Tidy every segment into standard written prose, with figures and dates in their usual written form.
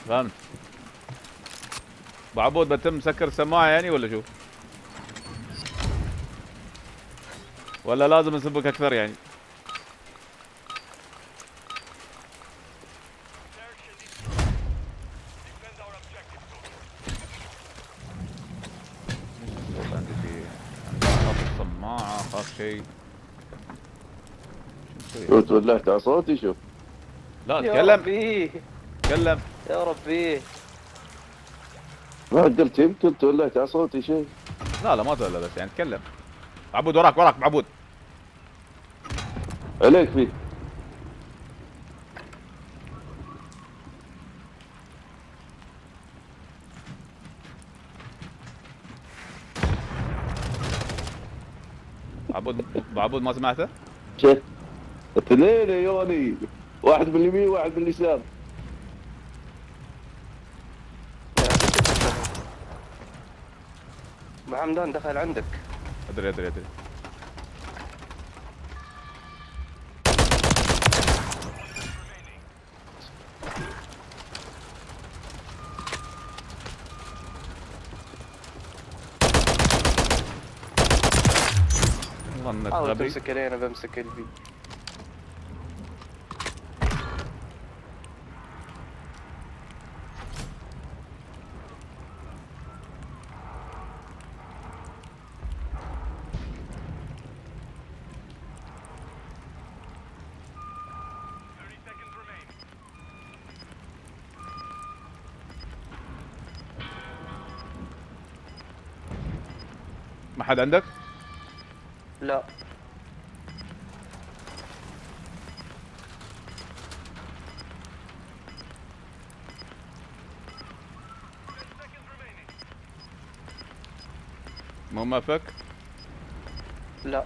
فهمت. ابو عبود بتم مسكر السماعه يعني ولا شو؟ ولا لازم نسبك اكثر يعني؟ عندي في خط السماعه خاف شيء. شو تولعت على صوتي شو؟ لا يا تكلم ربي تكلم. يا ربي. ما قلت يمكن تولعت على صوتي شيء. لا ما تولى بس يعني تكلم. عبود وراك معبود. عليك فيه. عبود ما سمعته؟ شيء اثنين يا يوني، واحد من اليمين واحد من اليسار. ابو حمدان دخل عندك. ادري. والله انك حاول غبي. تمسك علي، انا بمسك البي. ما حد عندك؟ لا مو ما فك؟ لا.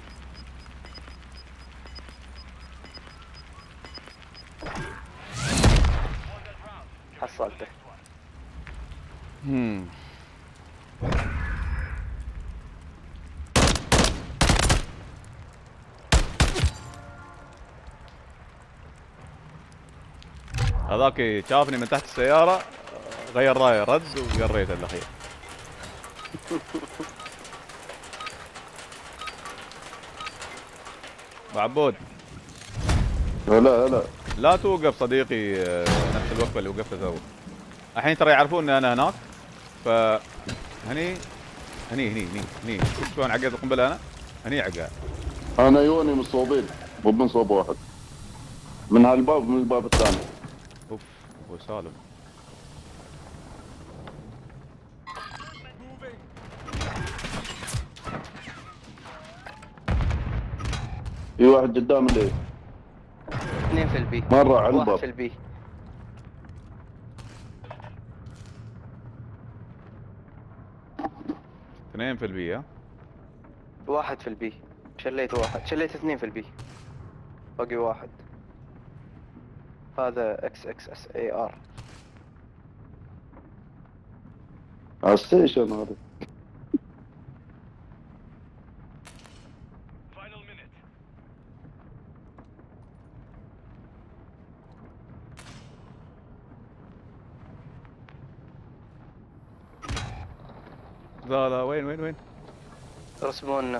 حصلته. هذاك شافني من تحت السيارة غير رايه رد وقريته الاخير. ابو عبود لا لا توقف صديقي نفس الوقفة اللي وقفتها تو. الحين ترى يعرفون ان انا هناك. ف هني شوف شلون عقيت القنبلة انا؟ هني عقها. انا يوني من صوبين، مو من صوب واحد. من هالباب من الباب الثاني. اوف ابو سالم. في واحد قدام الليل. اثنين في البي. مرة على واحد الباب. في البي. اثنين في البيئة. واحد في البي. شليت واحد، شليت اثنين في البي. باقي واحد. هذا XXSAR. على الستيشن هذا. لا وين؟ رسمونا.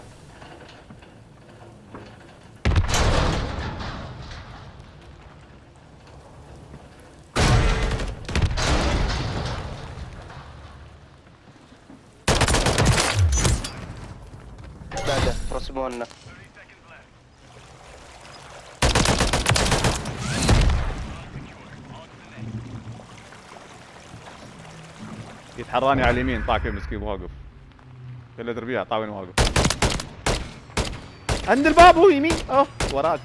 بعده رسمونا. يتحراني على اليمين طاق مسكين واقف. كله تربيع طاوين واقف. عند الباب هو يمين. اوف وراك.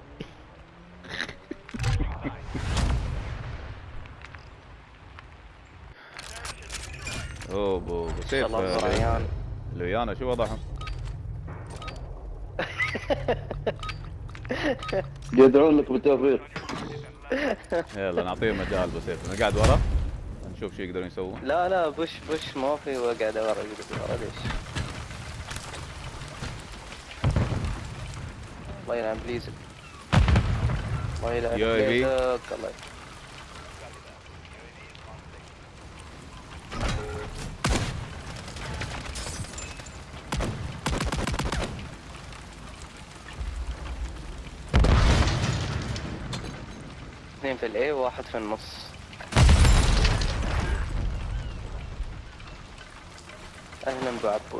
اوه ابو سيف اللي ويانا شو وضعهم؟ يدعون لك بالتوفيق. يلا نعطيهم مجال ابو سيف. انا قاعد ورا نشوف شو يقدرون يسوون. لا بش ما في، وقاعد ورا ليش؟ الله يلعن بليز. الله يلعن بيتك. الله اثنين في الاي وواحد في النص. اهلا بعبود.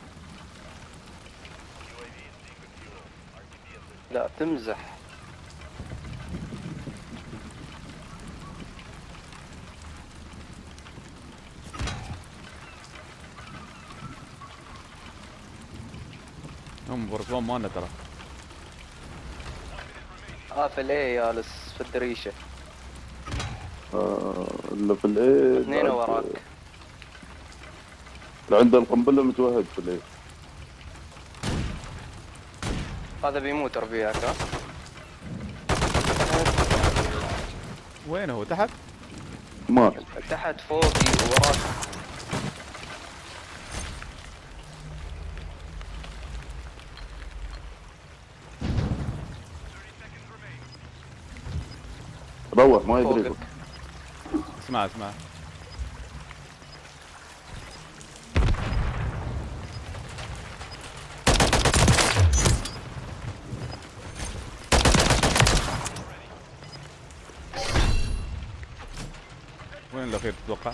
لا تمزح. هم بركبون مالنا ترى. في الاي جالس في الدريشة. اللي في الايه اثنين وراك. اللي عنده القنبله متوهج في الايه. هذا بيموت ربيعك ها. وين هو تحت؟ مات. تحت فوقي وراك. روح ما يدري. فوقك. اسمع اسمع. وين الاخير تتوقع؟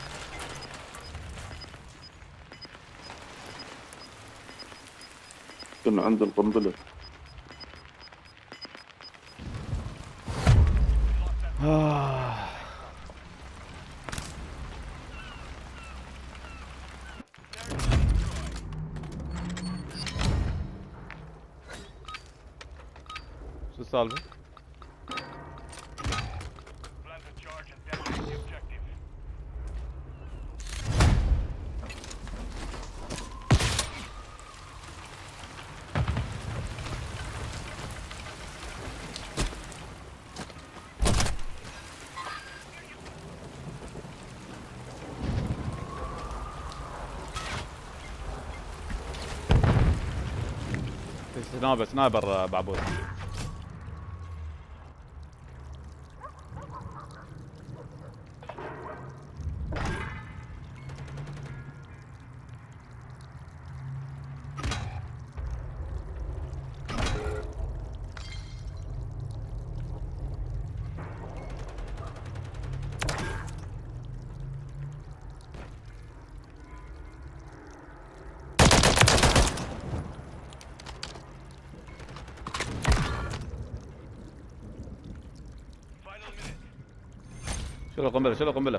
كنا عند القنبله. شو السالفة؟ سنايبر بعبود. شيلوا القنبلة شيلوا القنبلة.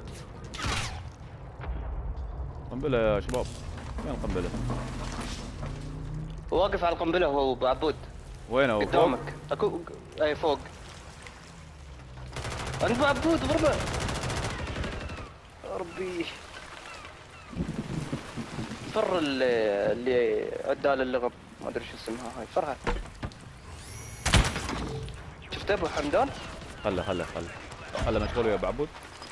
قنبلة يا شباب. وين القنبلة؟ واقف على القنبلة هو بعبود. وين هو؟ قدامك. اكو اي فوق. عند بعبود ضربه. ربي. فر اللي عدال اللغم ما ادري شو اسمها هاي فرها. شفت ابو حمدان؟ خله مشغول يا بعبود.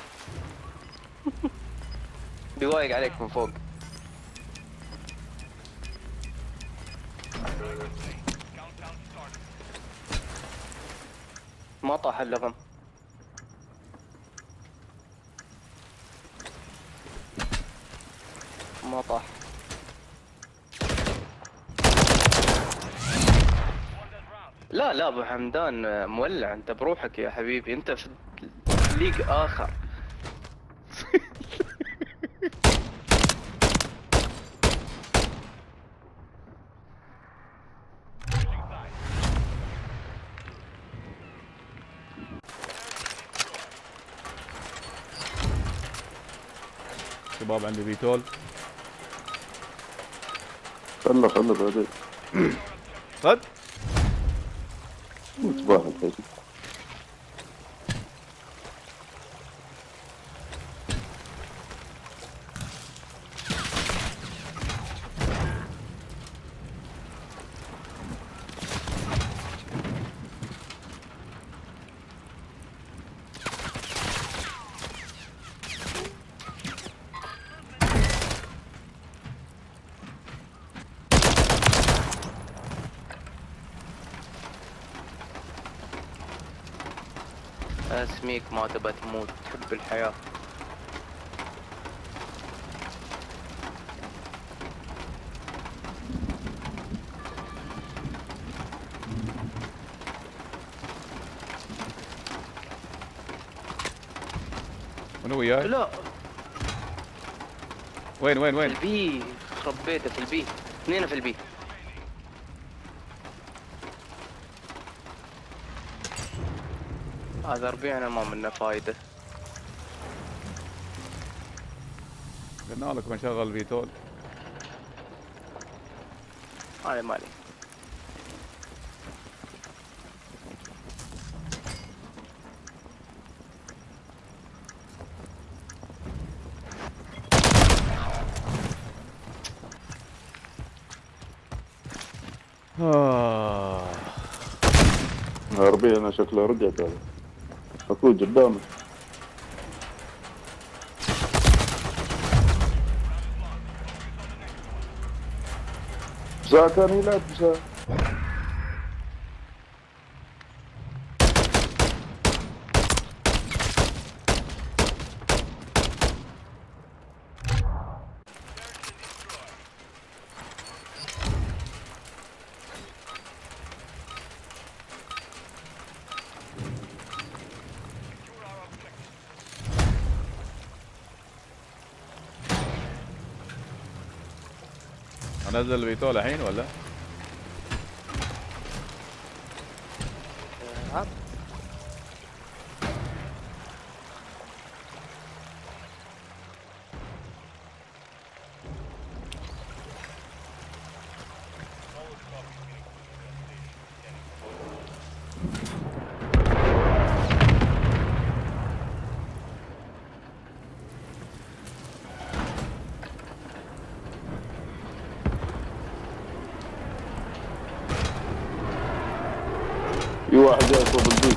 بيوايق عليك من فوق. ما طاح اللغم. ما طاح. لا لا ابو حمدان مولع انت بروحك يا حبيبي. انت في ليج اخر. شباب عندي فيتول. خله بعدين. صد مصباح الحين. اسميك ما تبى تموت تحب الحياة. منو وياي؟ لا وين؟ في البي، خرب بيته في البي، اثنين في البي. هذا ربيعنا ما منه فايدة. قلنا لك بنشغل فيتول. مالي. ربيع انا شكله رجعت هذا. اكو قدامي. بساعة كان يلعب بساعة. انزل الفيتول الحين ولا؟ في واحد جاي فوق البيت.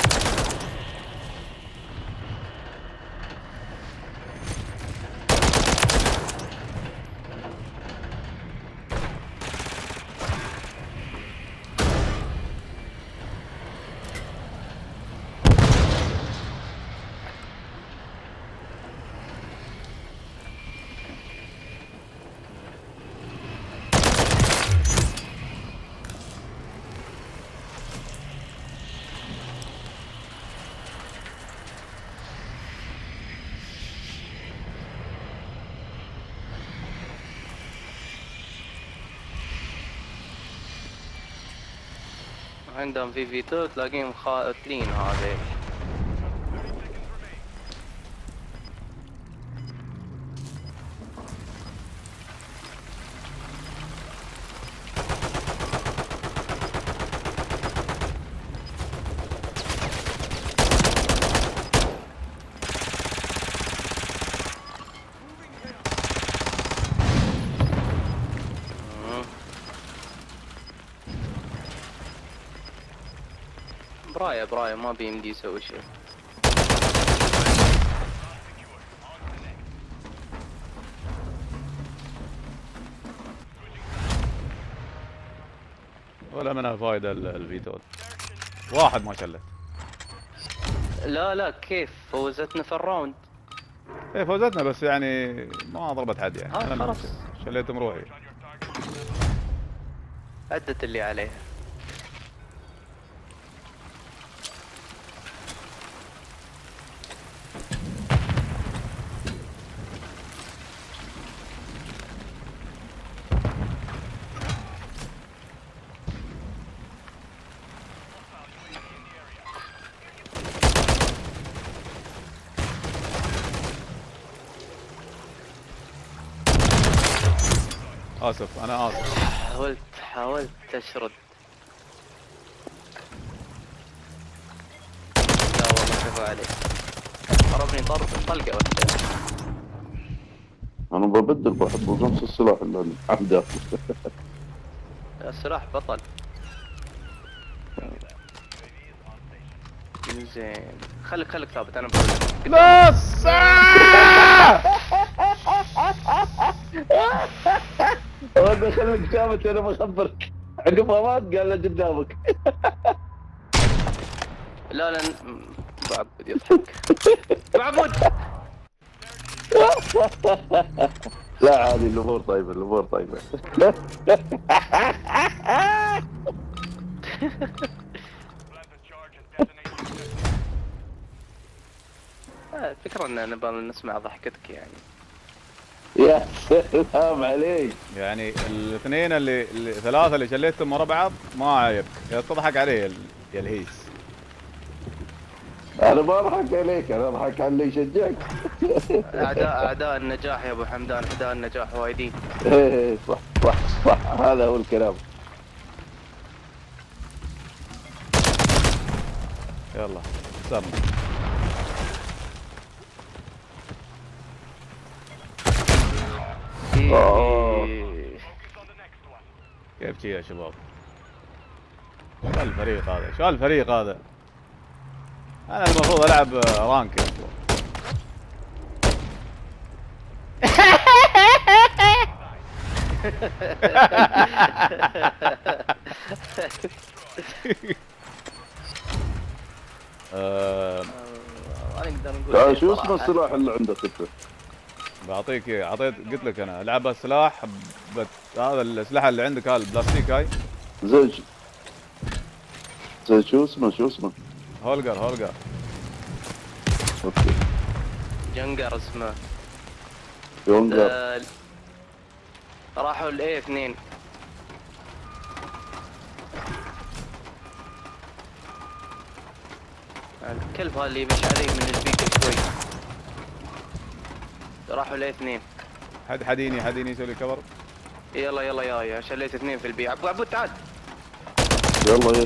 عندهم في فيتو تلاقيهم قاتلين هذا. براية ما بيمدي يسوي شيء. ولا منها فايدة الفيتول. واحد ما شلت. لا كيف فوزتنا في الراوند. ايه فوزتنا بس يعني ما ضربت حد يعني. انا خلاص شليت مروحي. أدت اللي عليها. اسف انا اسف. حاولت اشرد. لا والله كفو عليك. ضربني طلقة واحدة. انا ببدل بحب نفس السلاح اللي عنده. السلاح بطل. زين خليك ثابت انا بقول. بس هذا خليك ثابت انا بخبرك. عقب ما قال له قدامك. لا بعبد يضحك. بعبد. لا عادي الامور طيبه. الفكرة ان نبغى نسمع ضحكتك يعني. يا سلام عليك. يعني الاثنين الثلاثة اللي شليتهم ورا بعض ما عيب، يا تضحك عليه يا الهيس. انا ما اضحك عليك، انا اضحك على اللي يشجعك. اعداء النجاح يا ابو حمدان، اعداء النجاح وايدين. ايه صح صح صح، هذا هو الكلام. يلا صرنا. كيف شي يا شباب؟ شو الفريق هذا؟ شو الفريق هذا؟ انا المفروض العب رانك يا اخوان. شو اسمه السلاح اللي عندك انت؟ بعطيك اياه، قلت لك انا العب السلاح هذا الاسلحه اللي عندك، هذا البلاستيك هاي. زي شو اسمه؟ هولجر. اوكي. جنجر اسمه. يونجر. راحوا الاي 2. الكلب هذا اللي مش علي من البيك شوي. راحوا الاي 2. حديني يسوي لي كفر. يلا يا شليت 2 في البي. عبود تعال. يلا الله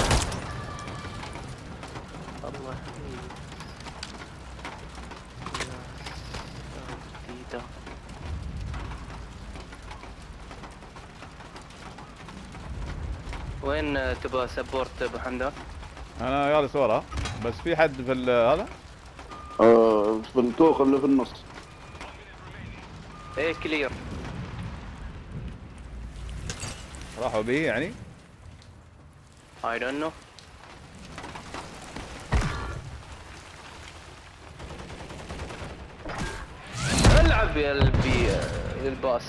جديدة. وين تبغى سبورت ابو حمدان؟ انا جالس ورا، بس في حد في هذا؟ في الكوخ اللي في النص. ايه كلير. راحوا بي يعني؟ I don't know. العب يا الباص.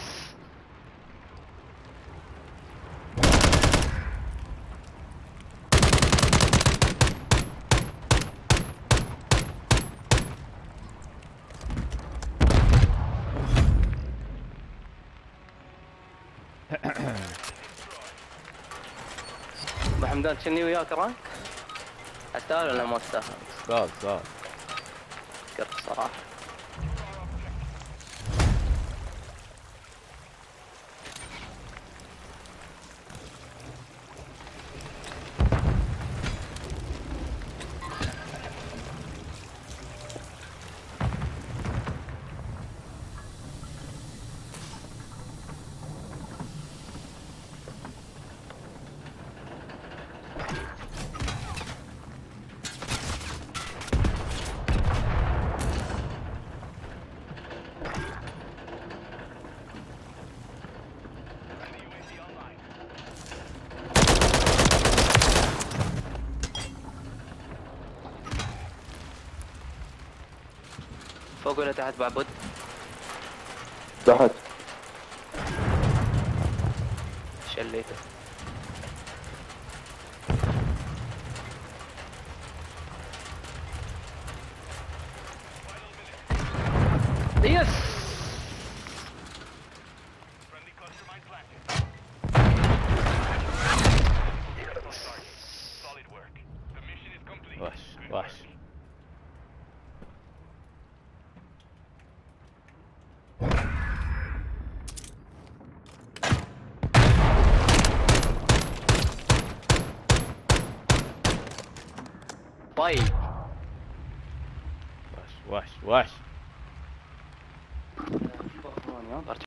ابو حمدان كني وياك رانك؟ استاهل ولا ما استاهل؟ استاهل. فكرت صراحة. فوق ولا تحت بعبد؟ تحت. شليته. يس. وحش. طيب. وحش.